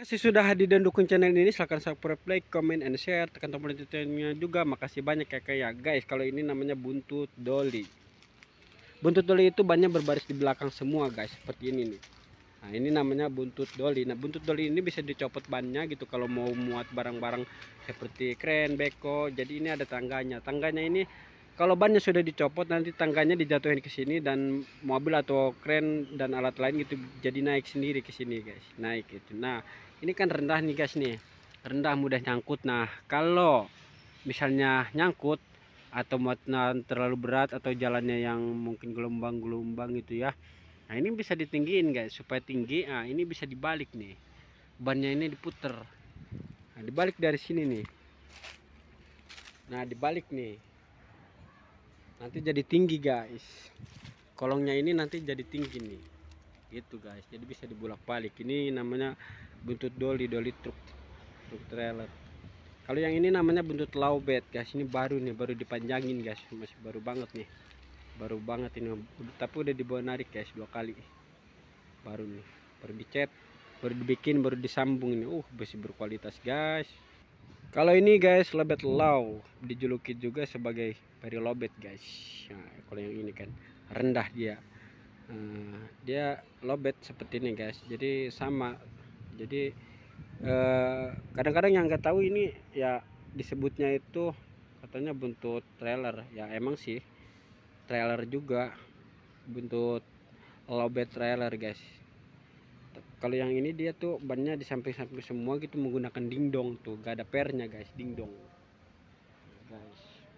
Masih sudah hadir dan dukung channel ini, silahkan subscribe, like, comment, and share, tekan tombol loncengnya juga. Makasih banyak ya kayak guys. Kalau ini namanya buntut doli. Buntut doli itu bannya berbaris di belakang semua guys, seperti ini nih. Nah ini namanya buntut doli. Nah buntut doli ini bisa dicopot bannya gitu kalau mau muat barang-barang seperti kren, beko. Jadi ini ada tangganya. Tangganya ini kalau bannya sudah dicopot, nanti tangganya dijatuhin ke sini dan mobil atau kren dan alat lain gitu jadi naik sendiri ke sini guys, naik gitu. Nah ini kan rendah nih guys nih, rendah mudah nyangkut. Nah kalau misalnya nyangkut atau muatan terlalu berat atau jalannya yang mungkin gelombang-gelombang gitu ya, nah ini bisa ditinggiin guys supaya tinggi. Nah ini bisa dibalik nih, bannya ini diputer. Nah dibalik dari sini nih, nah dibalik nih, nanti jadi tinggi guys. Kolongnya ini nanti jadi tinggi nih gitu guys, jadi bisa dibulak balik. Ini namanya buntut doli, doli truk trailer. Kalau yang ini namanya buntut lowbed guys, ini baru nih, baru dipanjangin guys, masih baru banget nih, baru banget ini. Tapi udah dibawa narik guys 2 kali, baru nih, baru dicat, baru dibikin, baru disambung ini. Masih berkualitas guys. Kalau ini guys lowbed low, dijuluki juga sebagai peri lowbed guys. Nah, kalau yang ini kan rendah dia. Dia lowbed seperti ini guys, jadi sama. Jadi kadang-kadang yang nggak tahu ini ya disebutnya itu katanya buntut trailer. Ya emang sih trailer juga, buntut lowbed trailer guys. Kalau yang ini dia tuh bannya di samping-samping semua gitu, menggunakan dingdong tuh, gak ada pernya guys, dingdong guys.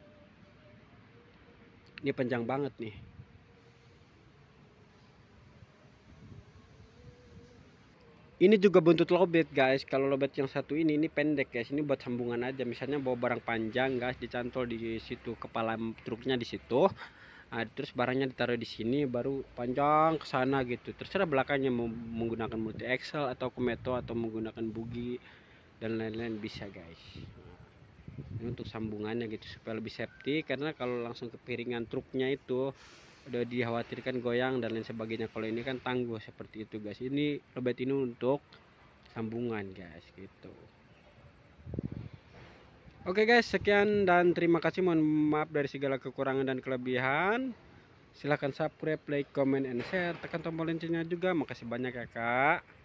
Ini panjang banget nih. Ini juga buntut lowbed guys. Kalau lowbed yang satu ini pendek guys, ini buat sambungan aja. Misalnya bawa barang panjang guys, dicantol di situ, kepala truknya di situ. Nah, terus barangnya ditaruh di sini, baru panjang ke sana gitu. Terserah belakangnya mau menggunakan multi axle atau kometo atau menggunakan bugi dan lain-lain bisa guys. Ini untuk sambungannya gitu supaya lebih safety, karena kalau langsung ke piringan truknya itu udah dikhawatirkan goyang dan lain sebagainya. Kalau ini kan tangguh seperti itu guys. Ini lowbed ini untuk sambungan guys gitu. Oke guys, sekian dan terima kasih. Mohon maaf dari segala kekurangan dan kelebihan. Silahkan subscribe, like, comment, and share, tekan tombol loncengnya juga. Makasih banyak ya kak.